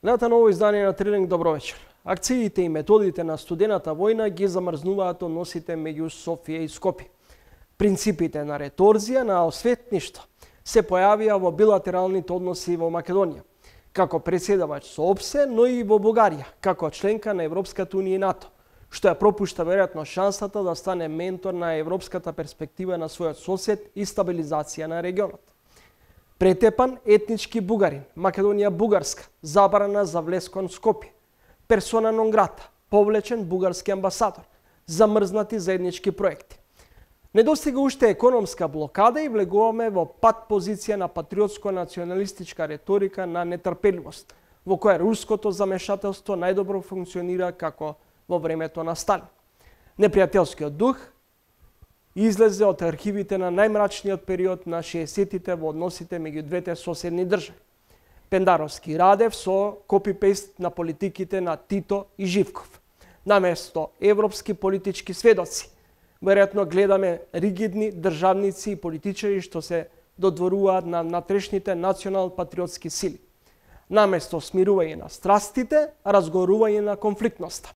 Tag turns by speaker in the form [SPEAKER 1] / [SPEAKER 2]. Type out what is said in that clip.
[SPEAKER 1] Гледате ново издание на Трилинг, добро вечер. Акциите и методите на студената војна ги замрзнуваат односите меѓу Софија и Скопје. Принципите на реторзија на осветништво се појавија во билатералните односи во Македонија, како преседавач со ОПСЕ, но и во Бугарија, како членка на Европската унија и НАТО, што ја пропушта веројатно шансата да стане ментор на европската перспектива на својот сосед и стабилизација на регионот. Претепан етнички бугарин, Македонија бугарска, забрана за влез кон Скопје, персона нон грата, повлечен бугарски амбасадор, замрзнати заеднички проекти. Недостига уште економска блокада и влегуваме во пат позиција на патриотско-националистичка реторика на нетрпеливост, во која руското замешателство најдобро функционира како во времето на Сталин. Непријателскиот дух излезе од архивите на најмрачниот период на 60-тите во односите меѓу двете соседни држави. Пендаровски Радев со копипейст на политиките на Тито и Живков. Наместо европски политички сведоци, веројатно гледаме ригидни државници и политичари што се додворуваат на натрешните национал-патриотски сили. Наместо смирување на страстите, разгорување на конфликтноста.